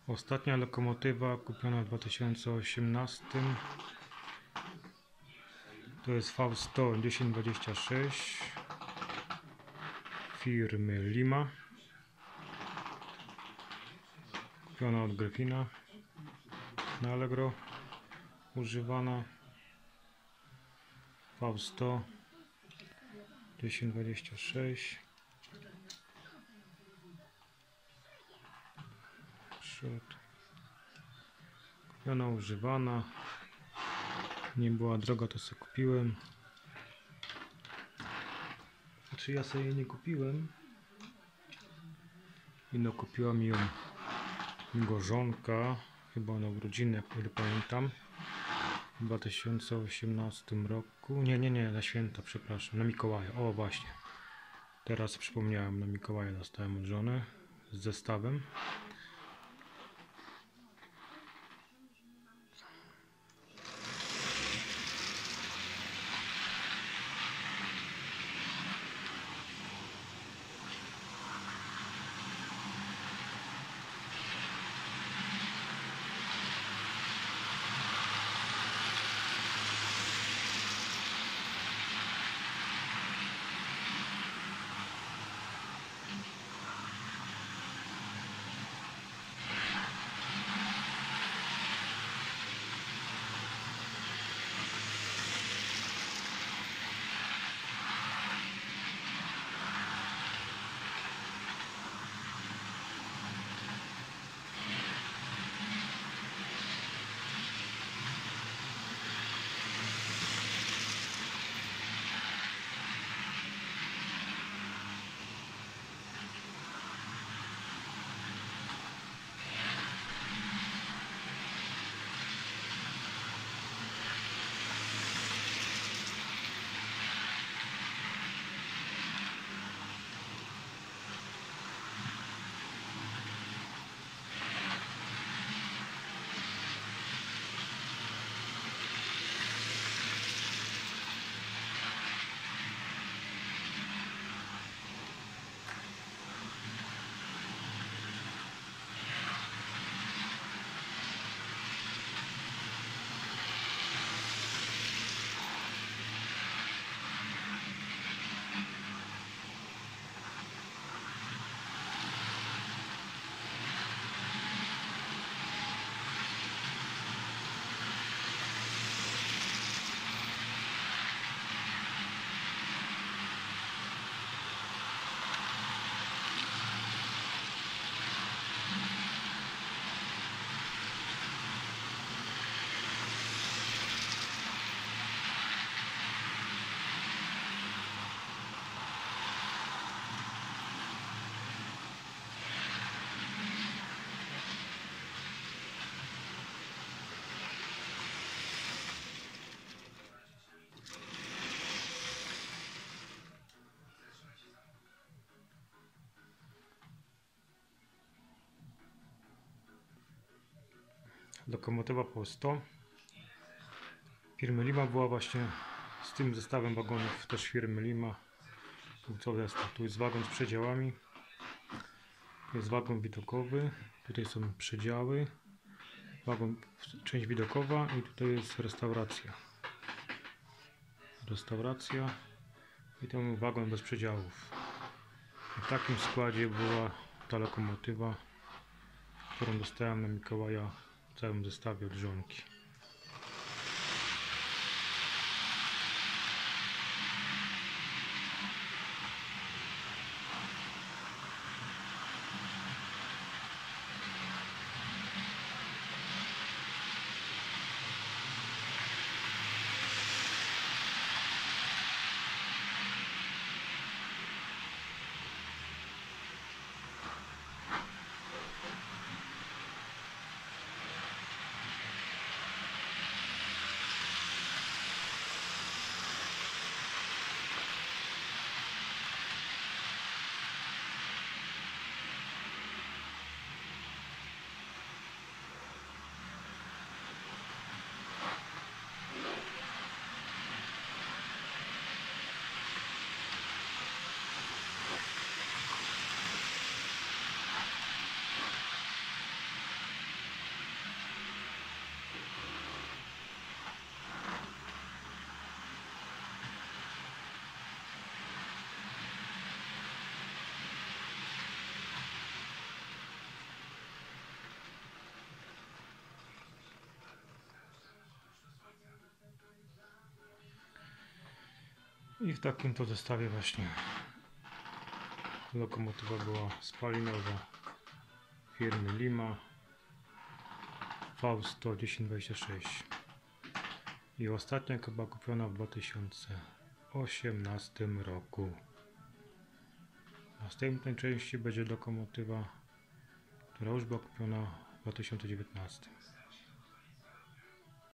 Ostatnia lokomotywa kupiona w 2018 to jest V100 1026 firmy Lima, kupiona od Gryfina na Allegro, używana. V100 1026 przód, kupiona, używana, nie była droga, to sobie kupiłem. Znaczy ja sobie jej nie kupiłem, no kupiła mi ją żonka, chyba na urodziny, jak ile pamiętam, w 2018 roku, nie, na święta, przepraszam, na Mikołaja, o właśnie, teraz przypomniałem, na Mikołaja dostałem od żony z zestawem. Lokomotywa V100 firmy Lima była właśnie z tym zestawem wagonów, też firmy Lima. Tu zestaw, tu jest wagon z przedziałami, tu jest wagon widokowy, tutaj są przedziały, wagon, część widokowa i tutaj jest restauracja i ten wagon bez przedziałów. W takim składzie była ta lokomotywa, którą dostałem na Mikołaja w całym zestawie od żonki. I w takim to zestawie właśnie lokomotywa była spalinowa firmy Lima V100-1026 i ostatnia chyba kupiona w 2018 roku. W następnej części będzie lokomotywa, która już była kupiona w 2019.